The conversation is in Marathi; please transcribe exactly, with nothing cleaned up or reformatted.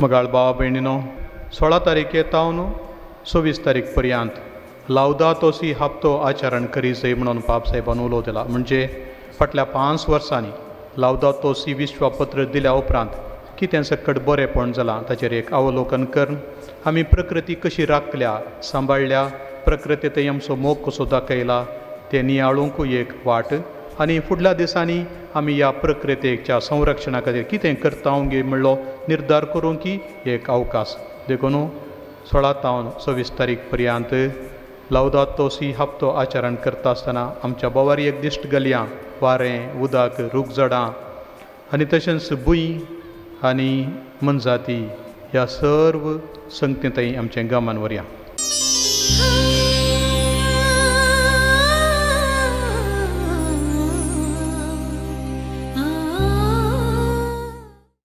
मगाळ भावा भयणीनो, सोळा तारीख येतावन सव्वीस तारीख पर्यंत लावदातो सी हप्तो आचरण करी जाय म्हणून पाप साहेबान उलो दिला. म्हणजे फाटल्या पांच वर्सांनी लावदातो सी विश्वापत्र दिल्या उपरांत कितें सकट बरेंपण जालां ताचेर एक अवलोकन कर. आमी प्रकृती कशी राखल्या, सांबाळल्या, प्रकृतीत आमचो मोग कसो दाखयला तें नियाळूंकूय एक वाट. आनी फुडल्या दिसांनी आमी ह्या प्रकृतीच्या संरक्षणा खातीर कितें करता गे म्हणलो निर्धार करूंक की एक अवकाश. देखून सोळा तावन सव्वीस तारीख पर्यंत लावदातो सी हप्तो आचरण करता आसतना आमच्या बोवार एक दिश्ट गलयां, वारें, उदक, रूखझाडां आनी तशेंच भुंय आनी मनजाती ह्या सर्व संगतींतय आमचें गमन व्हरया.